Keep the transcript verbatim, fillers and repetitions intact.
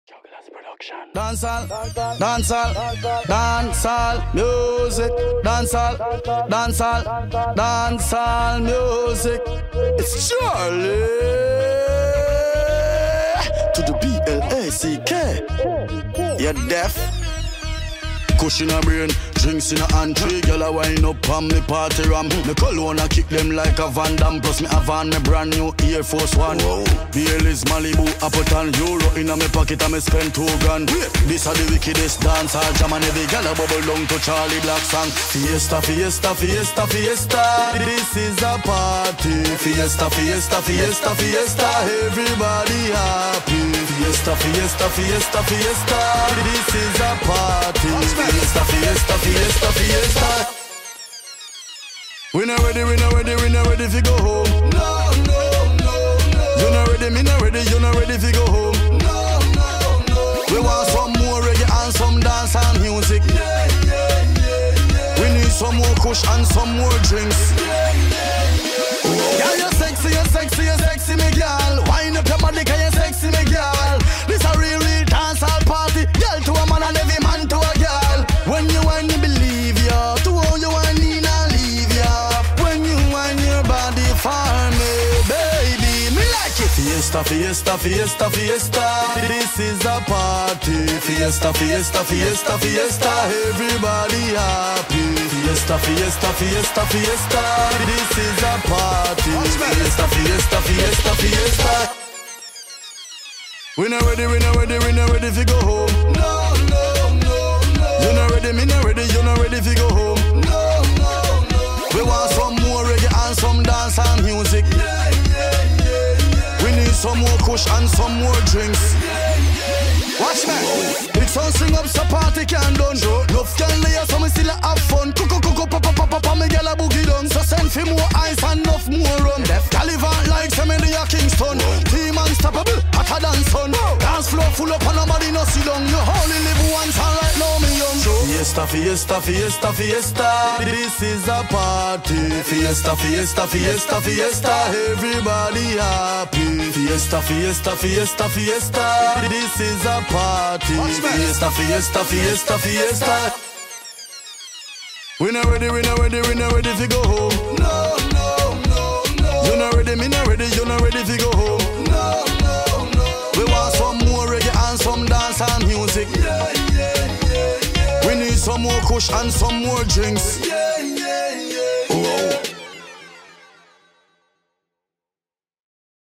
Jugglers Production. Dancehall, dancehall, dancehall music. Dancehall, dancehall, dancehall music. It's Charlie to the B L A C K. You're deaf? Kush in a brain, drinks in a hand. Three gyal a wind up on me party ram. Me cologne a kick them like a Van Damme. Plus me have on me brand new Air Force One. Baileys, Malibu, Appleton, Euro in a me pocket and me spend two grand. This a the wickedest dance hall jam and every gyal a bubble down to Charlie Black song. Fiesta, fiesta, fiesta, fiesta. This is a party. Fiesta, fiesta, fiesta, fiesta. Everybody happy. Fiesta, fiesta, fiesta, fiesta. This is a party. Fiesta, fiesta, fiesta, fiesta. We not ready, we not ready, we not ready fi go home. No, no, no, no. You not ready, me not ready, you not ready fi go home. No, no, no. We want some more reggae and some dance and music. Yeah, yeah, yeah, yeah. We need some more kush and some more drinks. Yeah, yeah, yeah. Girl, you're sexy, you're sexy, you're sexy, me girl. Wind up your body, 'cause you're sexy, me girl. This a real, real dance hall party. Girl to a man and every man to a girl. When you want me believe ya, to all you want me not leave ya. When you want your body for me, baby, me like it. Fiesta, fiesta, fiesta, fiesta. This is a party. Fiesta, fiesta, fiesta, fiesta. Everybody happy. Fiesta, fiesta, fiesta, fiesta. This is a party. Fiesta, fiesta, fiesta, fiesta. We not ready, we not ready, we not ready fi go home. No, no, no, no. You not ready, me not ready, you not ready fi go home. No, no, no. We want some more reggae and some dance and music. Yeah, yeah, yeah, yeah. We need some more kush and some more drinks. Yeah, yeah, yeah. Watch me. Big sound sing up so party can done. Enough can lay so me still a have fun. Coco, coco, papa, papa, papa, me gyal a boogie down. So send for more ice and enough more rum. Calivan like Semedy a Kingston. Team unstoppable, hotter than sun. Dance floor full up and nobody no sit down. You only live once and right now me young. Fiesta, fiesta, fiesta, fiesta. This is a party. Fiesta, fiesta, fiesta, fiesta. Everybody happy. Fiesta, fiesta, fiesta, fiesta. This is a party. Fiesta, fiesta, fiesta, fiesta. We not ready, we not ready, we not ready to go home. No, no, no, no. You not ready, me not ready, you not ready to go home. No, no, no. We want some more reggae and some dance and music. Yeah, yeah, yeah, yeah. We need some more kush and some more drinks. Yeah, yeah.